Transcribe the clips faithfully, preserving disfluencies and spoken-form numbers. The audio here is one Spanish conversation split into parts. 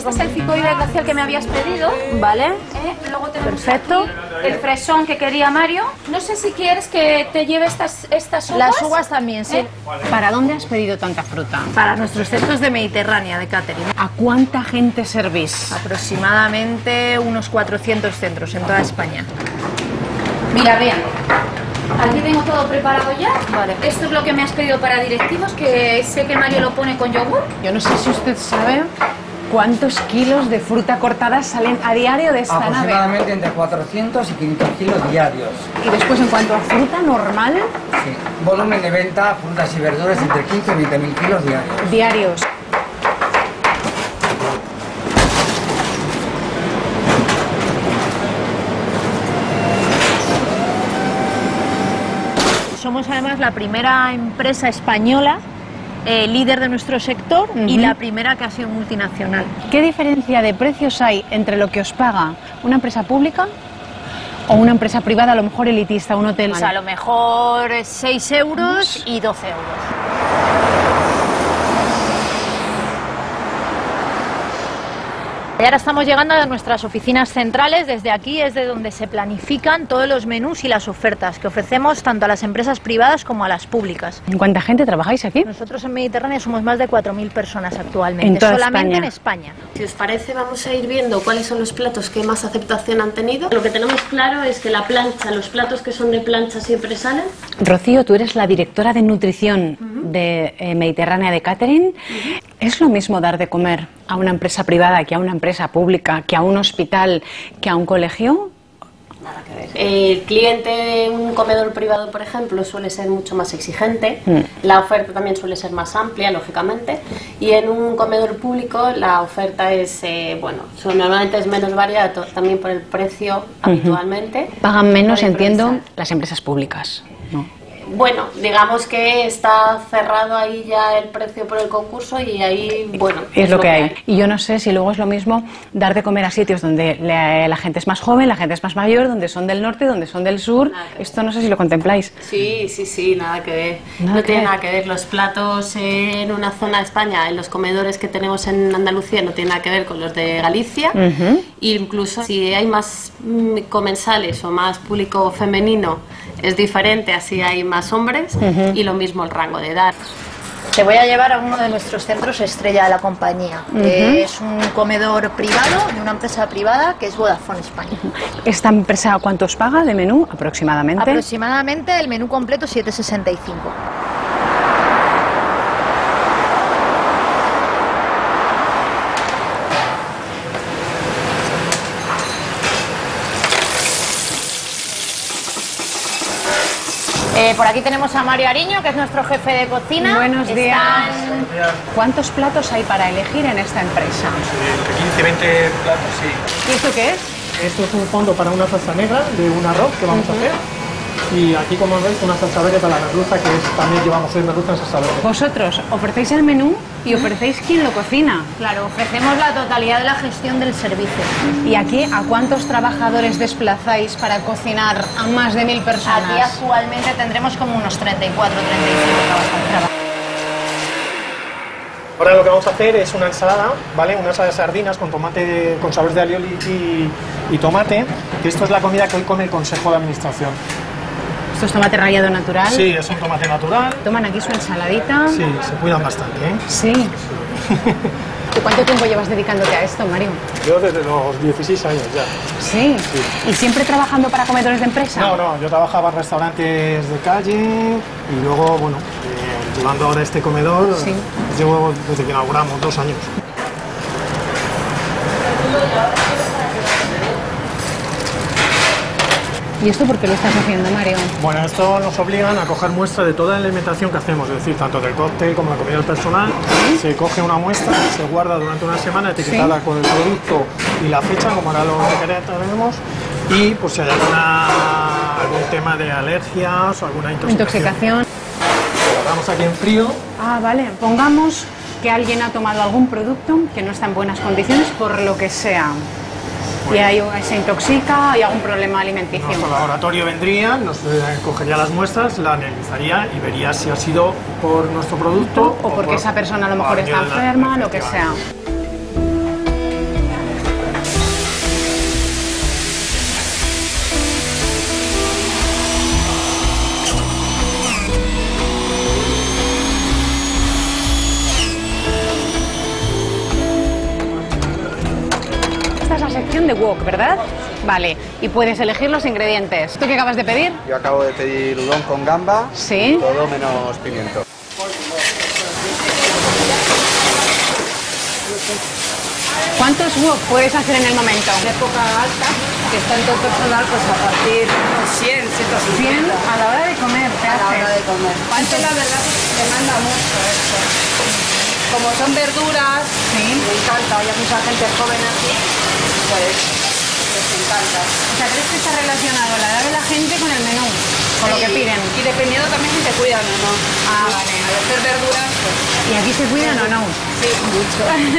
Este es el ficoide glacial que me habías pedido. Vale. ¿Eh? Luego tenemos Perfecto. aquí el fresón que quería Mario. No sé si quieres que te lleve estas, estas uvas. Las uvas también, sí. ¿Eh? ¿Para dónde has pedido tanta fruta? Para nuestros centros de Mediterránea, de catering. ¿A cuánta gente servís? Aproximadamente unos cuatrocientos centros en toda España. Mira, vean. Aquí tengo todo preparado ya. Vale. Esto es lo que me has pedido para directivos, que sé que Mario lo pone con yogur. Yo no sé si usted sabe cuántos kilos de fruta cortada salen a diario de esta nave. Aproximadamente entre cuatrocientos y quinientos kilos diarios. Y después, en cuanto a fruta normal, Sí. Volumen de venta, frutas y verduras entre quince y veinte mil kilos diarios. diarios. Somos además la primera empresa española eh, líder de nuestro sector uh-huh. y la primera que ha sido multinacional. ¿Qué diferencia de precios hay entre lo que os paga una empresa pública o una empresa privada, a lo mejor elitista, un hotel? Pues a lo mejor seis euros y doce euros. Y ahora estamos llegando a nuestras oficinas centrales. Desde aquí es de donde se planifican todos los menús y las ofertas que ofrecemos tanto a las empresas privadas como a las públicas. ¿Cuánta gente trabajáis aquí? Nosotros en Mediterránea somos más de cuatro mil personas actualmente, en toda solamente España. en España. Si os parece, vamos a ir viendo cuáles son los platos que más aceptación han tenido. Lo que tenemos claro es que la plancha, los platos que son de plancha siempre salen. Rocío, tú eres la directora de nutrición uh-huh. de eh, Mediterránea de Catering. Uh-huh. ¿Es lo mismo dar de comer a una empresa privada que a una empresa pública, que a un hospital, que a un colegio? Nada que ver. El cliente de un comedor privado, por ejemplo, suele ser mucho más exigente. Mm. La oferta también suele ser más amplia, lógicamente. Y en un comedor público la oferta es, eh, bueno, son, normalmente es menos variada, también por el precio uh-huh. habitualmente. Pagan menos, entiendo, las empresas públicas, ¿no? Bueno, digamos que está cerrado ahí ya el precio por el concurso y ahí, bueno... Es, es lo que hay. hay. Y yo no sé si luego es lo mismo dar de comer a sitios donde la, la gente es más joven, la gente es más mayor, donde son del norte, donde son del sur. Esto no sé si lo contempláis. Sí, sí, sí, nada que ver. Nada no que tiene ver. nada que ver. Los platos en una zona de España, en los comedores que tenemos en Andalucía, no tienen nada que ver con los de Galicia. Uh-huh. Incluso si hay más comensales o más público femenino, es diferente, así hay más hombres uh-huh. y lo mismo el rango de edad. Te voy a llevar a uno de nuestros centros estrella de la compañía. Uh-huh. eh, es un comedor privado de una empresa privada que es Vodafone España. ¿Esta empresa cuánto os paga de menú aproximadamente? Aproximadamente el menú completo siete sesenta y cinco. Eh, por aquí tenemos a Mario Ariño, que es nuestro jefe de cocina. Buenos Están... días. ¿Cuántos platos hay para elegir en esta empresa? Sí, quince, veinte platos, sí. ¿Y esto qué es? Esto es un fondo para una salsa negra de un arroz que vamos uh-huh. a hacer. Y aquí, como veis, una salsa verde para la merluza, que es, también llevamos hoy merluza en salsa verde. Vosotros ofrecéis el menú y ofrecéis quién lo cocina. Claro, ofrecemos la totalidad de la gestión del servicio. ¿Y aquí a cuántos trabajadores desplazáis para cocinar a más de mil personas? Aquí actualmente tendremos como unos treinta y cuatro, treinta y cinco trabajadores. Ahora lo que vamos a hacer es una ensalada, ¿vale? Una ensalada de sardinas con tomate, de, con sabores de alioli y, y tomate, que esto es la comida que hoy come el Consejo de Administración. ¿Esto es tomate rallado natural? Sí, es un tomate natural. Toman aquí su ensaladita. Sí, se cuidan bastante, ¿eh? Sí. ¿Y cuánto tiempo llevas dedicándote a esto, Mario? Yo desde los dieciséis años ya. ¿Sí? Sí. ¿Y siempre trabajando para comedores de empresa? No, no, yo trabajaba en restaurantes de calle y luego, bueno, eh, llevando ahora este comedor, sí. Llevo desde que inauguramos, dos años. ¿Y esto por qué lo estás haciendo, Mario? Bueno, esto nos obligan a coger muestra de toda la alimentación que hacemos, es decir, tanto del cóctel como la comida del personal. ¿Sí? Se coge una muestra, se guarda durante una semana etiquetada, ¿sí?, con el producto y la fecha, como ahora lo tenemos, y pues si hay alguna, algún tema de alergias o alguna intoxicación. Intoxicación. Lo guardamos aquí en frío. Ah, vale. Pongamos que alguien ha tomado algún producto que no está en buenas condiciones por lo que sea. Y hay, se intoxica, hay algún problema alimenticio. Nuestro laboratorio vendría, nos eh, cogería las muestras, la analizaría y vería si ha sido por nuestro producto o, o porque por, esa persona a lo mejor está enferma, lo que sea. el wok, ¿verdad? Vale, y puedes elegir los ingredientes. ¿Tú qué acabas de pedir? Yo acabo de pedir udon con gamba, sí, todo menos pimiento. ¿Cuántos wok puedes hacer en el momento? De época alta, que está en todo personal, pues a partir de cien, ciento cincuenta. cien a la hora de comer, ¿qué A la haces? hora de comer. Antes la verdad demanda mucho esto. Como son verduras, Sí. me encanta, hay mucha gente joven aquí, pues les encanta. O sea, ¿crees que está relacionado la edad de la gente con el menú? Con lo que Sí, piden. Y dependiendo también si se cuidan o no. Ah, vale. Al hacer verduras, pues ¿Y aquí se cuidan o no? sí, mucho.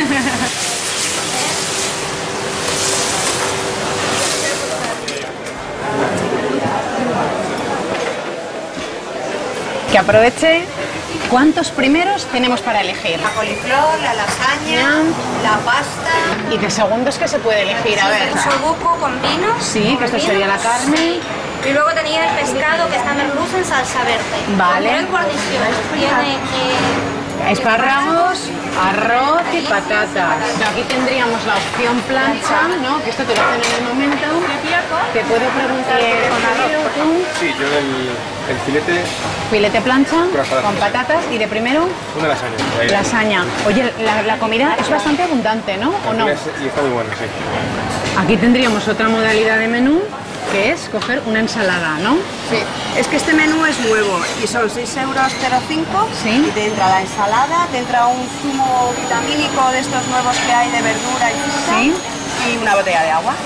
Que aproveche. ¿Cuántos primeros tenemos para elegir? La coliflor, la lasaña, la pasta. ¿Y de segundos qué se puede elegir? A ver. El sobuco con vino. Sí, que esto sería la carne. Y luego tenía el pescado que está merluza en salsa verde. Vale. Con tres guarniciones. Tiene eh, Espárragos, arroz y patatas. Aquí tendríamos la opción plancha, ¿no? Que esto te lo hacen en el momento. Te puedo preguntar Eh, con arroz. Sí, yo el, el filete, Filete plancha patatas. con patatas y de primero una lasaña. lasaña. Oye, la, la comida es bastante abundante, ¿no? ¿O no? Y está muy bueno, sí. Aquí tendríamos otra modalidad de menú, que es coger una ensalada, ¿no? Sí, es que este menú es nuevo y son seis euros cero cinco. Sí. Y te entra la ensalada, te entra un zumo vitamínico de estos nuevos que hay de verdura y fruta. Sí. Y una botella de agua.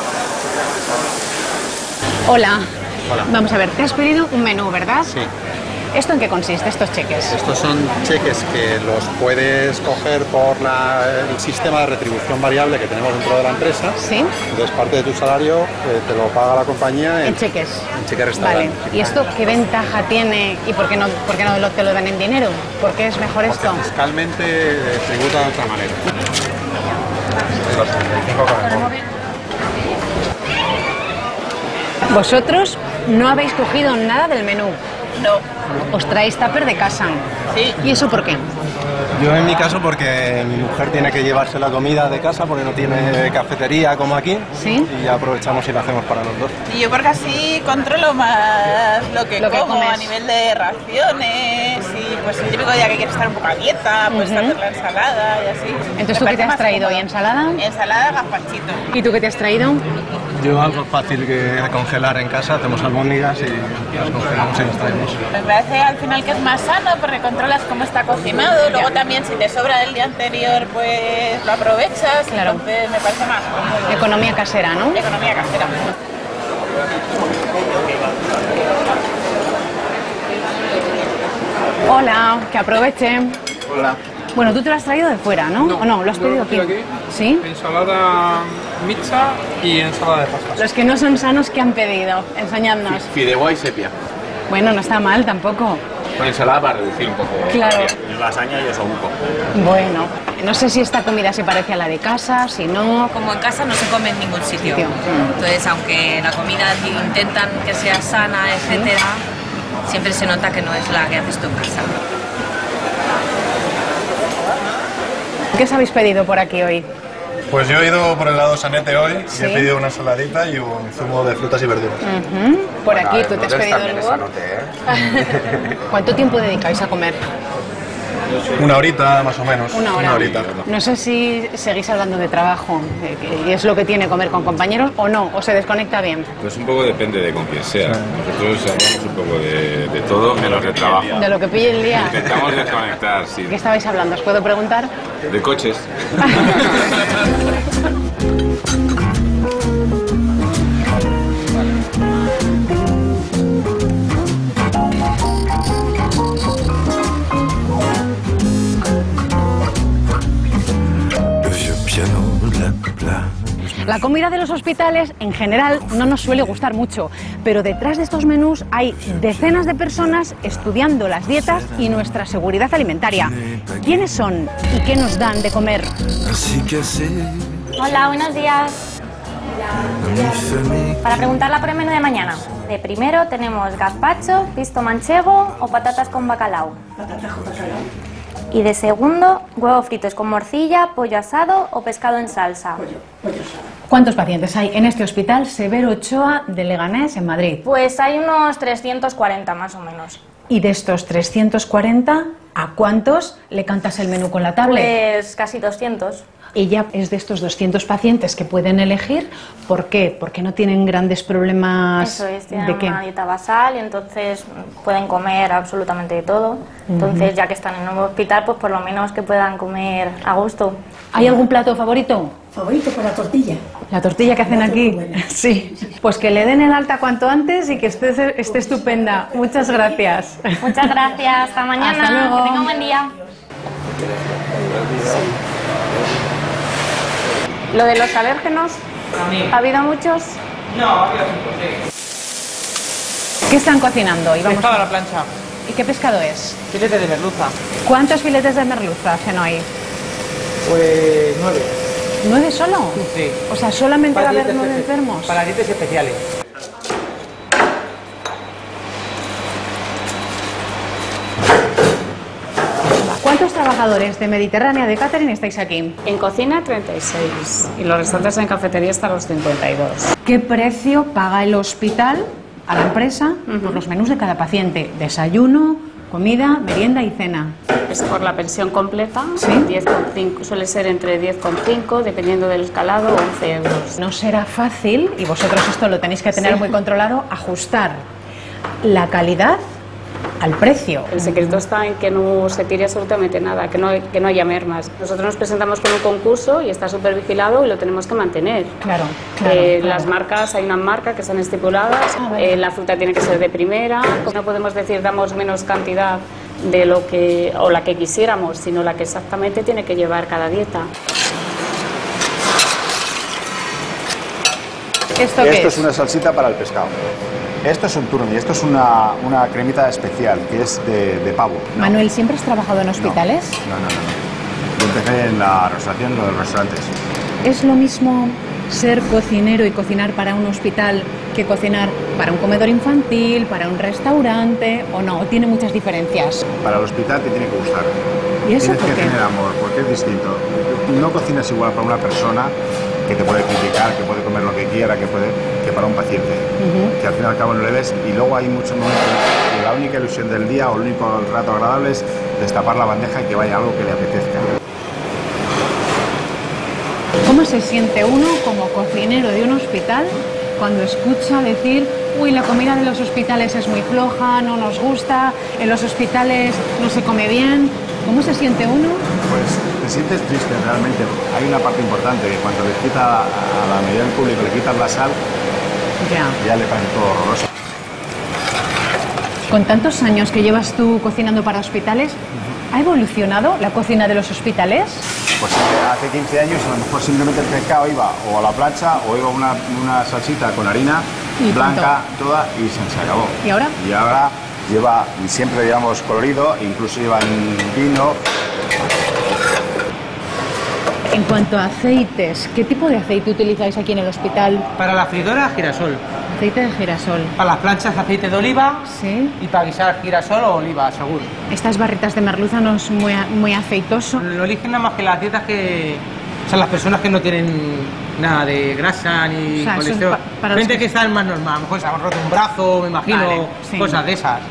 Hola. Hola. Vamos a ver, te has pedido un menú, ¿verdad? Sí. ¿Esto en qué consiste, estos cheques? Estos son cheques que los puedes coger por la- el sistema de retribución variable que tenemos dentro de la empresa. Sí. Entonces parte de tu salario eh, te lo paga la compañía en, En cheques. en cheque Vale. restaurante. ¿Y esto qué ventaja tiene y por qué no, por qué no lo- te lo dan en dinero? ¿Por qué es mejor Porque esto? fiscalmente eh, tributa de otra manera. Es los treinta y cinco con el móvil. Vosotros no habéis cogido nada del menú. No. Os traéis tupper de casa. Sí. ¿Y eso por qué? Yo en mi caso porque mi mujer tiene que llevarse la comida de casa porque no tiene cafetería como aquí. Sí. Y ya aprovechamos y la hacemos para los dos. Y yo porque así controlo más lo que Lo que como comes. a nivel de raciones y pues el típico día que quieres estar un poco a dieta, pues Ujú. hacer la ensalada y así. Entonces, ¿tú Me qué te parece has más traído hoy? cómodo. ¿Ensalada? Ensalada, gazpachito. ¿Y tú qué te has traído? Yo algo fácil que congelar en casa, hacemos albóndigas y las congelamos y las traemos. Me parece al final que es más sano porque controlas cómo está cocinado, luego también si te sobra del día anterior pues lo aprovechas, Claro. entonces me parece más cómodo. Economía casera, ¿no? Economía casera. Hola, que aproveche. Hola. Bueno, tú te lo has traído de fuera, ¿no? ¿O no? ¿Lo has yo pedido pido aquí? ¿Sí? Ensalada mixta y ensalada de pastas. Los que no son sanos, ¿qué han pedido? Enseñadnos. Fideuá y sepia. Bueno, no está mal tampoco. Con ensalada para reducir un poco. Claro. Y lasaña y osobuco. Bueno, no sé si esta comida se parece a la de casa, si no... Como en casa no se come en ningún sitio. Sitio. Entonces, aunque la comida intentan que sea sana, etcétera, siempre se nota que no es la que haces tú en casa. ¿Qué os habéis pedido por aquí hoy? Pues yo he ido por el lado Sanete hoy Sí. y he pedido una ensaladita y un zumo de frutas y verduras. Ujú. Por aquí, tú te has pedido el wok. ¿eh? ¿Cuánto tiempo dedicáis a comer? Una horita más o menos. Una hora. horita. No sé si seguís hablando de trabajo, de que- y es lo que tiene comer con compañeros o no, o se desconecta bien. Pues un poco depende de con quién sea. Nosotros hablamos un poco de, de todo menos de trabajo. De lo que pille el día. Intentamos desconectar, sí. ¿Qué estabais hablando? ¿Os puedo preguntar? De coches. La comida de los hospitales en general no nos suele gustar mucho, pero detrás de estos menús hay decenas de personas estudiando las dietas y nuestra seguridad alimentaria. ¿Quiénes son y qué nos dan de comer? Hola, buenos días. Para preguntar la premenú de mañana. De primero tenemos gazpacho, pisto manchego o patatas con bacalao. Patatas con bacalao. Y de segundo, huevos fritos con morcilla, pollo asado o pescado en salsa. ¿Cuántos pacientes hay en este hospital Severo Ochoa de Leganés, en Madrid? Pues hay unos trescientos cuarenta más o menos. Y de estos trescientos cuarenta, ¿a cuántos le cantas el menú con la tablet? Pues casi doscientos. Ella es de estos doscientos pacientes que pueden elegir. ¿Por qué? Porque no tienen grandes problemas. Eso es, tienen ¿de qué? una dieta basal y entonces pueden comer absolutamente de todo. Entonces, Ujú. ya que están en un hospital, pues por lo menos que puedan comer a gusto. ¿Hay algún plato favorito? Favorito con la tortilla. La tortilla que hacen aquí. Sí. Pues que le den el alta cuanto antes y que esté, esté estupenda. Muchas gracias. Muchas gracias. Hasta mañana. Hasta luego. Que tenga un buen día. Lo de los alérgenos, ¿ha habido muchos? No, ha habido cinco, sí. ¿Qué están cocinando? Y vamos Pescado a la plancha. ¿Y qué pescado es? Filete de merluza. ¿Cuántos filetes de merluza hacen hoy? Pues nueve. ¿Nueve solo? Sí. O sea, solamente va a haber dietas nueve espe- enfermos. Para dietas especiales. ¿Cuántos trabajadores de Mediterránea de Catering estáis aquí? En cocina treinta y seis y los restantes en cafetería hasta los cincuenta y dos. ¿Qué precio paga el hospital a la empresa por los menús de cada paciente? Desayuno, comida, merienda y cena. Es por la pensión completa, ¿Sí? diez coma cinco, suele ser entre diez coma cinco, dependiendo del escalado, once euros. No será fácil, y vosotros esto lo tenéis que tener Sí. muy controlado, ajustar la calidad al precio. El secreto está en que no se tire absolutamente nada, que no, que no haya mermas. Nosotros nos presentamos con un concurso y está súper vigilado y lo tenemos que mantener. Claro, claro, Eh, claro. Las marcas, hay una marca que están estipuladas, Ah, vale. eh, la fruta tiene que ser de primera, no podemos decir damos menos cantidad de lo que, o la que quisiéramos, sino la que exactamente tiene que llevar cada dieta. ¿Esto Esto qué es es? una salsita para el pescado. Esto es un turmi, esto es una, una cremita especial que es de, de pavo. No, Manuel, ¿siempre has trabajado en hospitales? no, no, no. no. Yo empecé en la restauración, lo de los restaurantes. ¿Es lo mismo ser cocinero y cocinar para un hospital que cocinar para un comedor infantil, para un restaurante o no? ¿O tiene muchas diferencias? Para el hospital te tiene que gustar. ¿Y eso Tienes por que qué? tener amor, porque es distinto. No cocinas igual para una persona que te puede criticar, que puede comer lo que quiera, que puede que para un paciente. Ujú. Que al fin y al cabo no le ves, y luego hay muchos momentos que la única ilusión del día o el único rato agradable es destapar la bandeja y que vaya algo que le apetezca. ¿Cómo se siente uno como cocinero de un hospital cuando escucha decir, uy, la comida de los hospitales es muy floja, no nos gusta, en los hospitales no se come bien? ¿Cómo se siente uno? Pues te sientes triste realmente. Hay una parte importante que cuando le quita a la mayoría del público, le quitas la sal, Ya. ya le parece todo horroroso. Con tantos años que llevas tú cocinando para hospitales, ¿ha evolucionado la cocina de los hospitales? Pues eh, hace quince años a lo mejor simplemente el pescado iba o a la plancha o iba una, una salsita con harina Y blanca toda y se, se acabó. ¿Y ahora? Y ahora lleva, y siempre le llevamos colorido, incluso llevan vino. En cuanto a aceites, ¿qué tipo de aceite utilizáis aquí en el hospital? Para la freidora, girasol. Aceite de girasol. Para las planchas, aceite de oliva. Sí. Y para guisar, girasol o oliva, seguro. Estas barritas de merluza no es muy, muy aceitoso. Lo eligen nada más que las dietas que... O sea, las personas que no tienen nada de grasa ni O sea, eso es colesterol. pa- para los Gente que- que están más normal, a lo mejor se han roto un brazo, me imagino, Vale, sí. cosas de esas.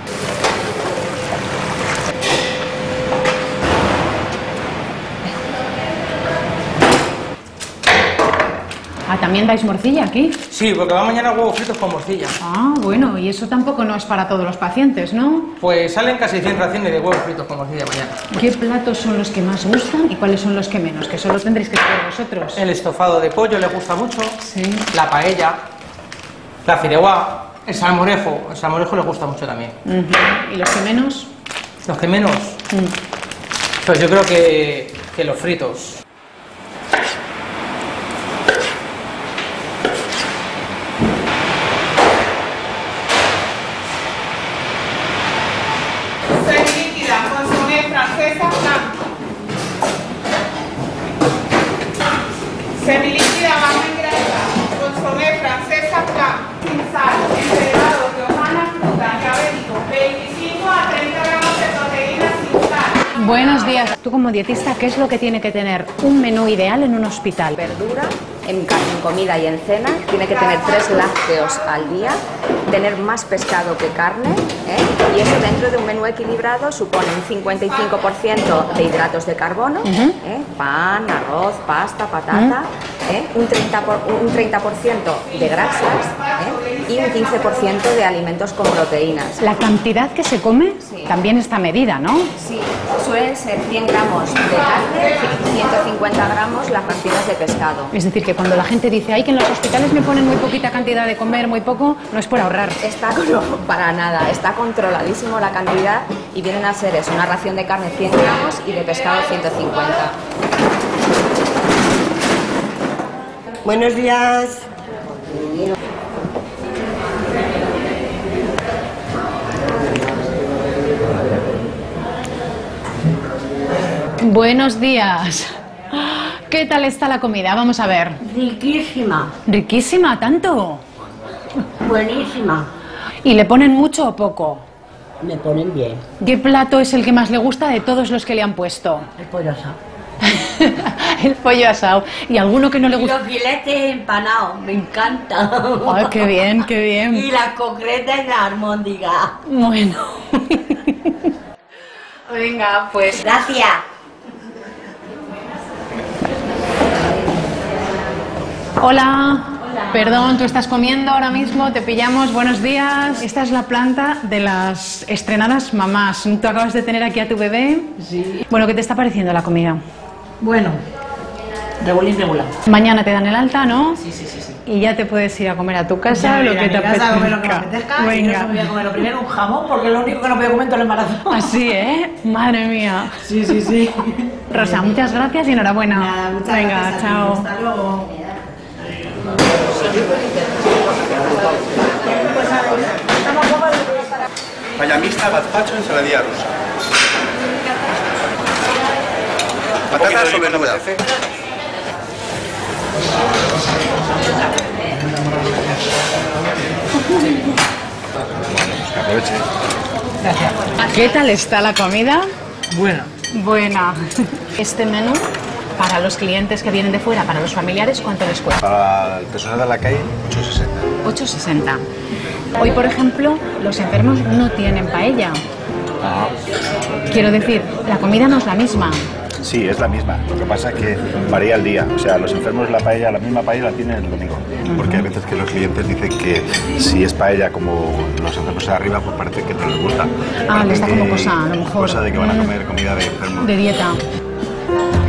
Ah, ¿también dais morcilla aquí? Sí, porque va mañana huevos fritos con morcilla. Ah, bueno, y eso tampoco no es para todos los pacientes, ¿no? Pues salen casi cien raciones de huevos fritos con morcilla mañana. ¿Qué platos son los que más gustan y cuáles son los que menos? Que solo tendréis que saber vosotros. El estofado de pollo le gusta mucho. Sí. La paella. La fideuá. El salmorejo. El salmorejo le gusta mucho también. Ujú. ¿Y los que menos? Los que menos. Mm. Pues yo creo que, que los fritos. Semilíquida, consomé francesa, blanca. Semilíquida baja en grasa, consomé francesa, blanca, sin sal, encerrado de hojana, fruta, diabético, veinticinco a treinta gramos de proteína sin sal. Buenos días. Tú como dietista, ¿qué es lo que tiene que tener un menú ideal en un hospital? Verdura, en, en comida y en cena, tiene que tener tres lácteos al día, tener más pescado que carne, ¿eh? Y eso dentro de un menú equilibrado supone un cincuenta y cinco por ciento de hidratos de carbono, uh-huh. ¿eh? Pan, arroz, pasta, patata, uh-huh. ¿eh? un, treinta por, un treinta por ciento de grasas, ¿eh? Y un quince por ciento de alimentos con proteínas. La cantidad que se come sí. también está medida, ¿no? Sí, suelen ser cien gramos de carne, ciento cincuenta gramos las raciones de pescado. Es decir, que cuando la gente dice, ay, que en los hospitales me ponen muy poquita cantidad de comer, muy poco, no es por ahorrar. Está, no, para nada, está controladísimo la cantidad y vienen a ser eso, una ración de carne cien gramos y de pescado ciento cincuenta. Buenos días. Buenos días. ¿Qué tal está la comida? Vamos a ver. Riquísima. ¿Riquísima? ¿Tanto? Buenísima. ¿Y le ponen mucho o poco? Me ponen bien. ¿Qué plato es el que más le gusta de todos los que le han puesto? El pollo asado. El pollo asado. ¿Y alguno que no le gusta? Y los filetes empanados, me encanta. Ay, qué bien, qué bien. Y las concretas en la almóndiga. Bueno. Venga, pues. Gracias. Hola. Hola. Perdón, ¿tú estás comiendo ahora mismo? Te pillamos. Buenos días. Esta es la planta de las estrenadas mamás. ¿Tú acabas de tener aquí a tu bebé? Sí. Bueno, ¿qué te está pareciendo la comida? Bueno, regulín regular. Mañana te dan el alta, ¿no? Sí, sí, sí, sí. Y ya te puedes ir a comer a tu casa ya lo que te apetezca. A comer lo que me apetezca. Venga. Y no voy a comer lo primero un jamón porque es lo único que no puedo comer todo el embarazo. Así, ¿eh? Madre mía. Sí, sí, sí. Rosa, muchas gracias y enhorabuena. Nada, muchas Venga, gracias. chao. Hasta luego. Paella mixta, gazpacho, ensaladilla rusa. Patatas o menuda. Aproveche. Gracias. ¿Qué tal está la comida? Buena. Buena. Este menú, para los clientes que vienen de fuera, para los familiares, ¿cuánto les cuesta? Para el personal de la calle, ocho sesenta. ocho sesenta. Hoy, por ejemplo, los enfermos no tienen paella. Ah. Quiero decir, la comida no es la misma. Sí, es la misma. Lo que pasa es que varía el día. O sea, los enfermos la paella, la misma paella la tienen el domingo. Porque hay veces que los clientes dicen que si es paella como los enfermos de arriba, pues parece que no les gusta. Ah, les da como que- cosa, a lo mejor. Cosa de que van a comer comida de enfermos. De dieta.